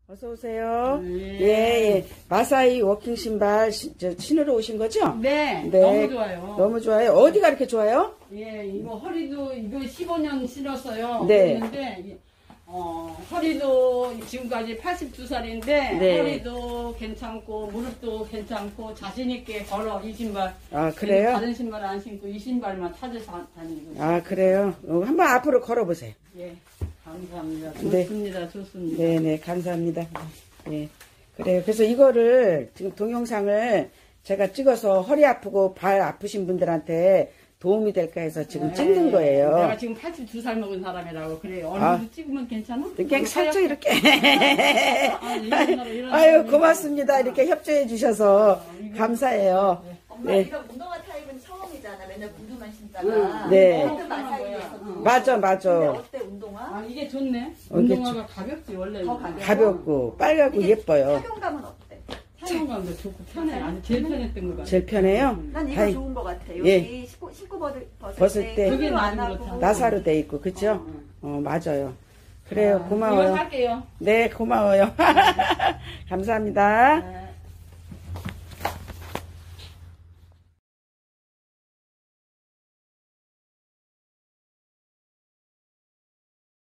어서 오세요. 예. 마사이 워킹 신발 신으러 오신 거죠? 네, 네. 너무 좋아요. 너무 좋아요. 어디가 이렇게 좋아요? 예, 이거 허리도 이거 15년 신었어요. 네. 그런데 허리도 지금까지 82살인데 네. 허리도 괜찮고 무릎도 괜찮고 자신 있게 걸어 이 신발. 아, 그래요? 다른 신발 안 신고 이 신발만 찾아서 다니고. 아, 그래요? 한번 앞으로 걸어보세요. 예, 감사합니다. 네. 좋습니다, 좋습니다. 네네, 감사합니다. 예. 그래요. 그래서 이거를 지금 동영상을 제가 찍어서 허리 아프고 발 아프신 분들한테 도움이 될까 해서 지금 찍는 거예요. 내가 지금 82살 먹은 사람이라고 그래요. 얼굴도 찍으면 괜찮아? 그냥 살짝 이렇게. 이런 아유, 고맙습니다. 이렇게 협조해 주셔서 감사해요. 엄마 네. 이런 운동화 타입은 처음이잖아. 맨날 구두만 신다가. 네. 어떤 마사지에서도. 맞아, 근데 맞아. 어때 운동화? 아, 이게 좋네. 어, 운동화가 가볍지, 원래. 더 가벼워? 가볍고 빨갛고 예뻐요. 착용감은 어때? 사용감도 좋고 편해. 아니, 제일 편했던 것 같아. 제일 편해요? 난 이거 아이, 좋은 것 같아. 예. 여기 신고 벗을 때 그게 힘도 안 나도 하고. 그렇다. 나사로 돼 있고, 그쵸? 맞아요. 그래요, 이거 고마워요. 살게요. 네, 고마워요. 감사합니다.